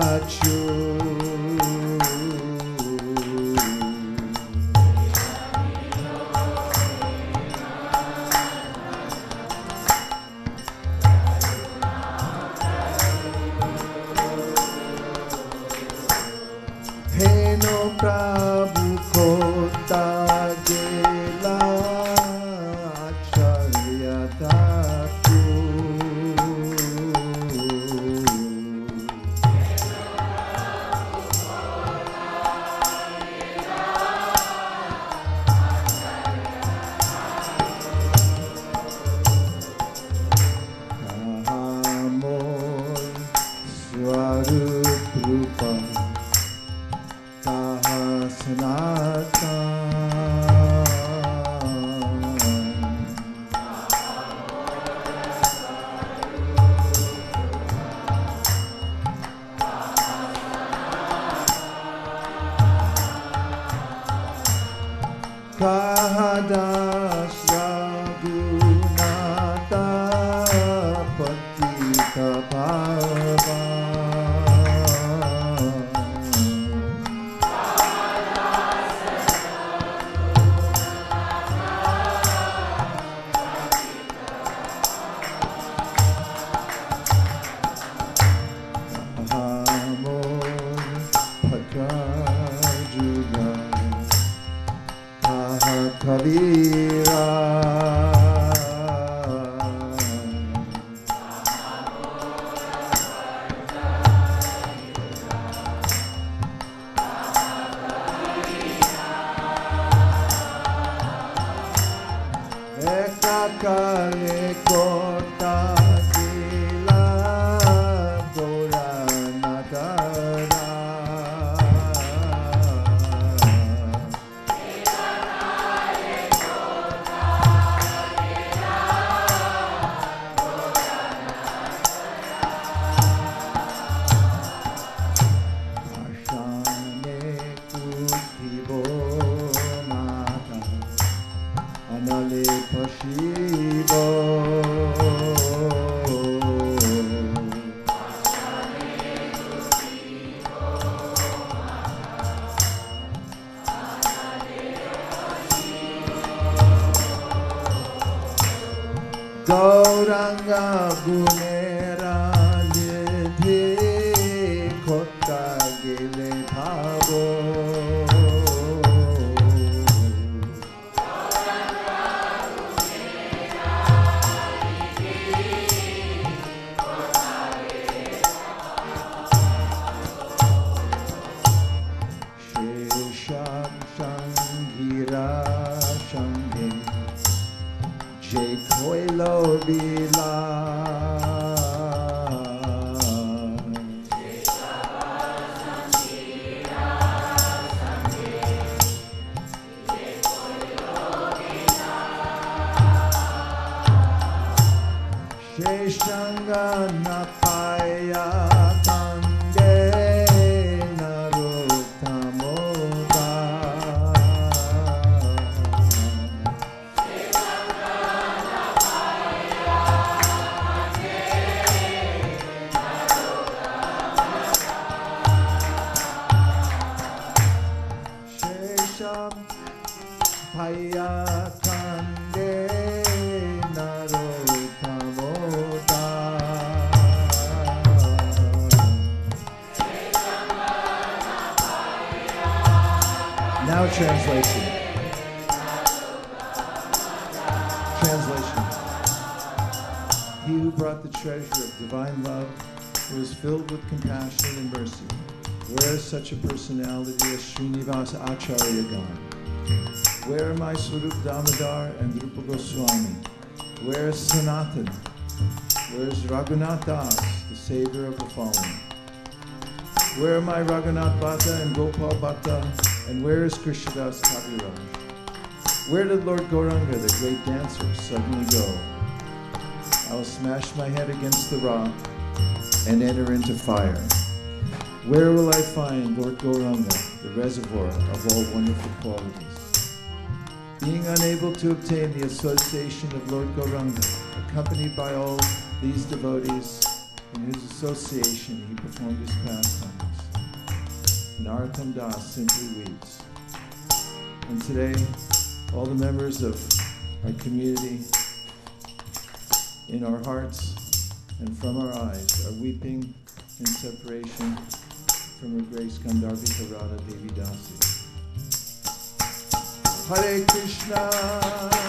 Gauranga Gunera Nidhi Kota Gile Bhavo Shesham Shangira Shanghe Jai Koilo Bila Sheshanga Napaya Kande Narotamoda Shesham Paya Kande Narotamoda. Now translation. Translation. He who brought the treasure of divine love, who is filled with compassion and mercy. Where is such a personality as Srinivasa Acharya gone? Where are my Swarup Damodar and Rupa Goswami? Where is Sanatan? Where is Raghunath Das, the savior of the fallen? Where are my Raghunath Bhatta and Gopal Bhatta? And where is Krishnadas Kaviraj? Where did Lord Gauranga, the great dancer, suddenly go? I will smash my head against the rock and enter into fire. Where will I find Lord Gauranga, the reservoir of all wonderful qualities? Being unable to obtain the association of Lord Gauranga, accompanied by all these devotees, in whose association he performed his pastime, Narottam Das simply weeps. And today, all the members of our community, in our hearts and from our eyes, are weeping in separation from Her Grace Gandharvika Radha Devi Dasi. Hare Krishna.